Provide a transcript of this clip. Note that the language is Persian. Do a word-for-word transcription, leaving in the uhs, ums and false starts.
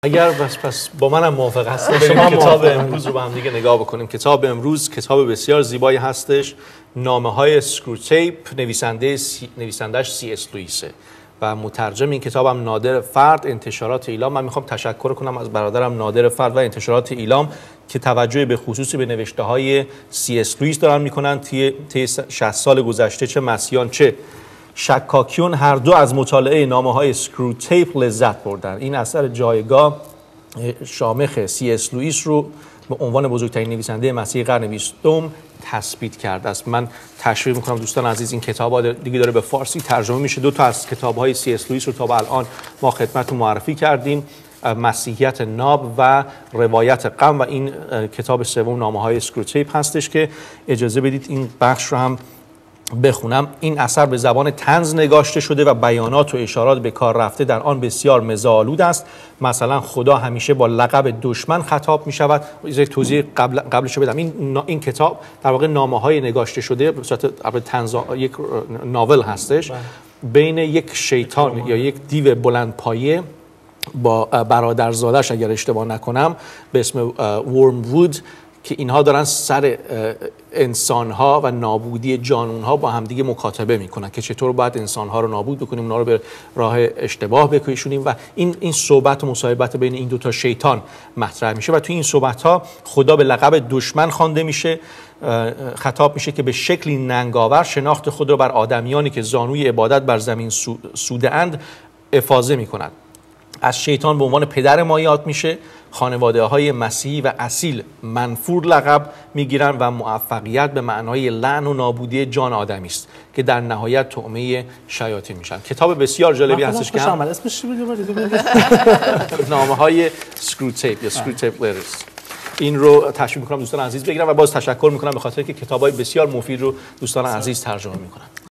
اگر بس پس با منم موافق هستید بریم کتاب امروز رو با هم دیگه نگاه بکنیم. کتاب امروز کتاب بسیار زیبایی هستش، نامه‌های اسکروتیپ، نویسنده سی... نویسندش سی اس لوئیسه و مترجم این کتابم نادر فرد، انتشارات ایلام. من میخوام تشکر کنم از برادرم نادر فرد و انتشارات ایلام که توجه به خصوصی به نوشته‌های سی اس لوئیس دارن میکنن. طی شصت سال گذشته چه مسیحیان چه شکاکیون هر دو از مطالعه نامه‌های اسکروتیپ لذت بردن. این اثر جایگاه شامخ سی اس لوئیس رو به عنوان بزرگترین نویسنده مسیحی قرن بیستم تثبیت کرده است. من تشویق میکنم دوستان عزیز، این کتاب دیگه داره به فارسی ترجمه میشه. دو تا از کتاب‌های سی اس لوئیس رو تا به الان ما خدمتتون معرفی کردیم، مسیحیت ناب و روایت غم، و این کتاب سوم نامه‌های اسکروتیپ هستش که اجازه بدید این بخش رو هم بخونم. این اثر به زبان طنز نگاشته شده و بیانات و اشارات به کار رفته در آن بسیار مزه‌آلود است. مثلا خدا همیشه با لقب دشمن خطاب می شود. یک توضیح قبل قبلش بدم، این این کتاب در واقع نامه‌های نگاشته شده به صورت طنز، یک ناول هستش بین یک شیطان یا یک دیو بلندپایه با برادرزادش اگر اشتباه نکنم به اسم ورموود، که اینها دارن سر انسانها و نابودی جانونها با همدیگه مکاتبه میکنن که چطور باید انسانها رو نابود بکنیم، اونا رو به راه اشتباه بکشونیم، و این این صحبت و مصاحبت بین این دو تا شیطان مطرح میشه و توی این صحبت ها خدا به لقب دشمن خوانده میشه، خطاب میشه که به شکلی ننگاور شناخت خود رو بر آدمیانی که زانوی عبادت بر زمین سوده اند افاضه میکنند. از شیطان به عنوان پدر ما یاد میشه. خانواده های مسیحی و اصیل منفور لقب میگیرن و موفقیت به معنای لعن و نابودی جان آدمی است که در نهایت طعمه شیاطین میشن. کتاب بسیار جالبی هستش که هم اسمش چی بود؟ نامه‌های اسکروتیپ یا اسکروتیپ لترز. این رو تشویق میکنم دوستان عزیز بگیرن و باز تشکر میکنم به خاطر که کتابای بسیار مفید رو دوستان عزیز ترجمه میکنن.